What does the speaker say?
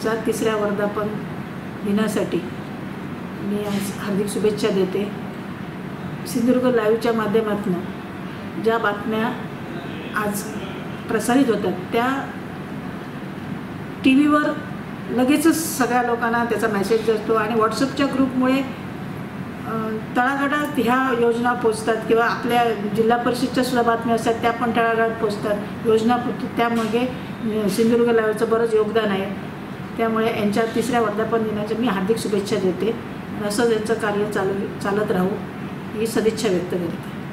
यांच्या तिसऱ्या वर्धापन दिनासाठी मी आज हार्दिक शुभेच्छा देते। सिंधुदुर्ग लाईव्हच्या माध्यमातून ज्या बातम्या आज प्रसारित होतात त्या टी व्हीवर लगेचच सगळ्या लोकांना त्याचा मेसेज जातो आणि व्हॉट्सअपच्या ग्रुपमुळे तळागाळात ह्या योजना पोचतात किंवा आपल्या जिल्हा परिषदच्या सुद्धा बातम्या असतात त्या पण तळागाळात पोचतात योजना त्यामागे सिंधुदुर्ग लाईव्हचं बरंच योगदान आहे। त्यामुळे यांच्या तिसऱ्या वर्धापन दिनाच्या मी हार्दिक शुभेच्छा देते। असंच यांचं कार्य चालत राहू ही सदिच्छा व्यक्त करते।